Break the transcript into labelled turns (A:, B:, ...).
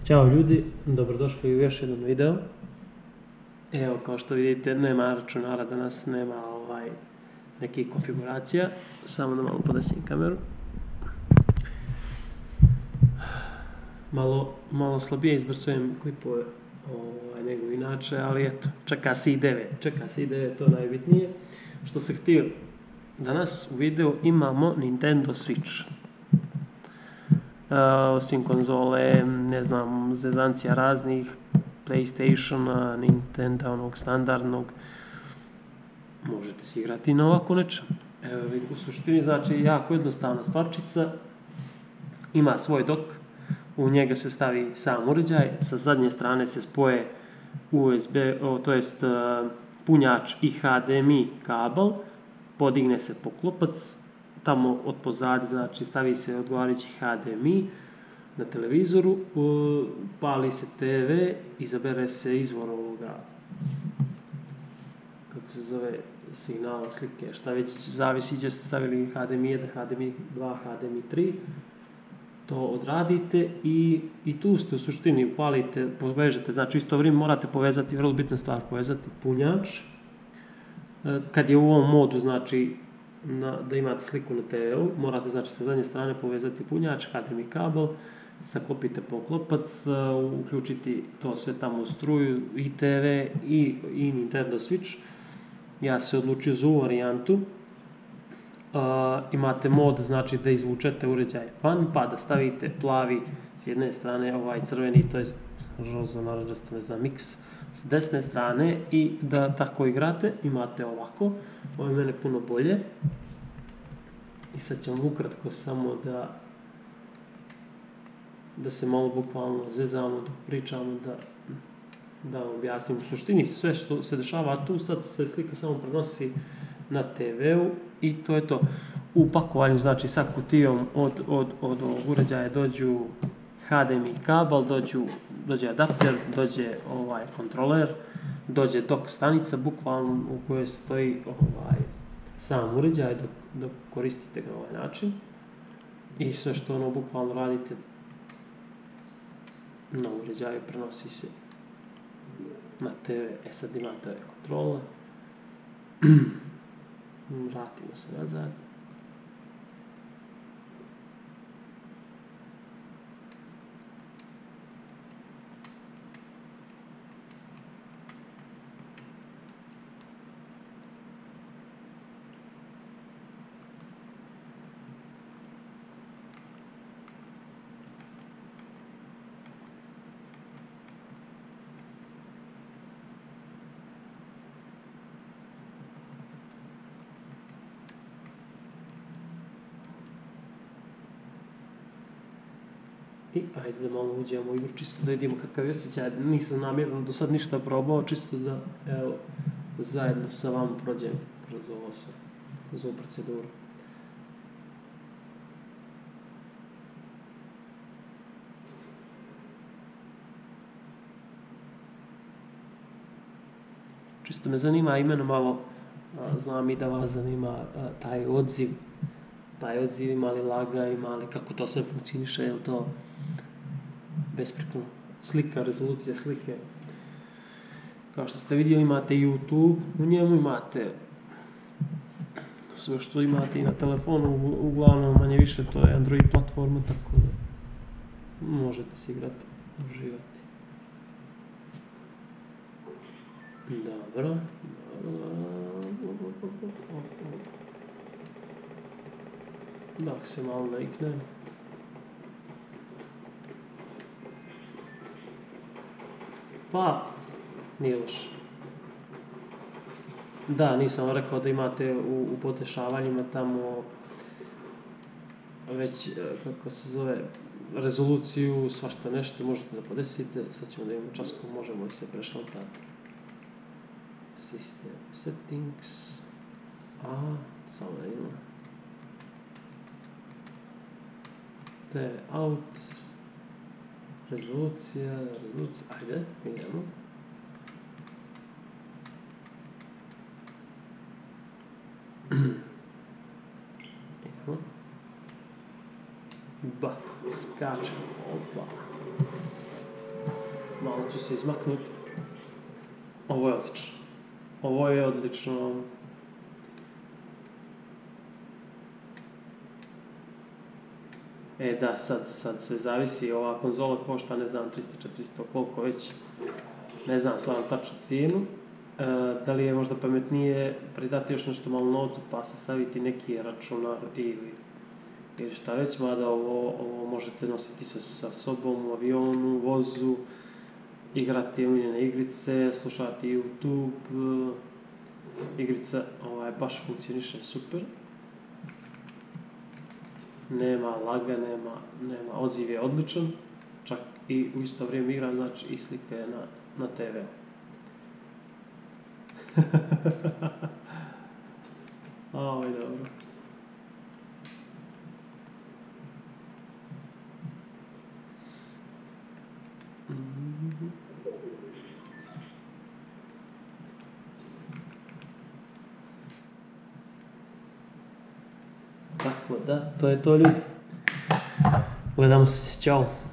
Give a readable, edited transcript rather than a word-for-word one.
A: Ćao ljudi, dobrodošli u još jedan video. Evo, kao što vidite, nema računara danas, nema nekih konfiguracija. Samo da malo podesim kameru. Malo slabije izbrsujem klipove nego inače, ali eto, čeka se i 9, to najbitnije. Što sam htio, danas u videu imamo Nintendo Switch. Osim konzole, ne znam, zezancija raznih, PlayStationa, Nintendo, onog standardnog, možete si igrati na ovako nečem. Evo, u suštini znači jako jednostavna stvarčica, ima svoj dok, u njega se stavi sam uređaj, sa zadnje strane se spoje USB, to jest punjač i HDMI kabel, podigne se poklopac, tamo od pozadi, znači stavi se odgovarajući HDMI na televizoru, pali se TV, izabere se izvor ovoga, kako se zove, signala, slike, šta već zavisi, gdje ste stavili HDMI 1, HDMI 2, HDMI 3, to odradite i tu ste u suštini upalite, povežete, znači isto vrijeme morate povezati, vrlo bitna stvar, povezati punjač, kad je u ovom modu, znači da imate sliku na TV-u, morate znači sa zadnje strane povezati punjač, HDMI kabel, saklopite poklopac, uključiti to sve tamo u struju, i TV i Nintendo Switch. Ja se odlučio za ovu varijantu. Imate mod, znači da izvučete uređaj van, pa da stavite plavi s jedne strane, ovaj crveni, to je rozo, naranđasto, ne znam, mix s desne strane i da tako igrate, imate ovako. Ovo je mene puno bolje. I sad ćemo ukratko samo da se malo bukvalno zezamo dok pričamo, da objasnim u suštini sve što se dešava, a tu sad se slika samo prenosi na TV-u i to je to. U pakovanju, znači sa kutijom od ovog uređaja dođu HDMI kabel, dođe adapter, dođe kontroler, dođe dock stanica, bukvalno u kojoj stoji sam uređaj dok koristite ga ovaj način. I sve što bukvalno radite na uređaju prenosi se na TV. Sad imate kontrola. Vratimo se nazad. I ajde da malo uđemo u igru, čisto da vidimo kakav je osjećaj. Nisam namjerno do sad ništa probao, čisto da zajedno sa vama prođem kroz ovu proceduru. Čisto me zanima imeno malo, znam i da vas zanima taj odziv, ima li laga, ima li kako to sve funkcioniše, je li to besprekorno slika, rezolucija slike. Kao što ste vidjeli, imate YouTube, u njemu imate sve što imate i na telefonu, uglavnom manje više to je Android platforma, tako da možete se igrati, uživati. Dobro. Dok se malo naiknem. Pa, nije loše. Da, nisam rekao da imate u podešavanjima tamo već, kako se zove, rezoluciju, svašta nešto možete da podesite. Sad ćemo da imamo časko, možemo se prešaltati. System settings. Samo da imamo. Te out. Rezolucija, ajde, idemo. Ba, skačemo, opa. malo ću se izmaknuti. Ovo je odlično. Ovo je odlično. Da, sad se zavisi, ova konzola košta, ne znam, 300-400, koliko već, ne znam stvarno tačnu cijenu. Da li je možda pametnije pridati još nešto malo novca pa se staviti neki računar ili šta već, mada ovo možete nositi sa sobom u avionu, vozu, igrati omiljene igrice, slušati YouTube, igrica baš funkcioniše super. Nema laga, nema odziv je odličan, čak i u isto vrijeme igram, znači i slika je na TV-u. Ovo je dobro. Tako da, to je to ljudi. Gledamo se, ćao.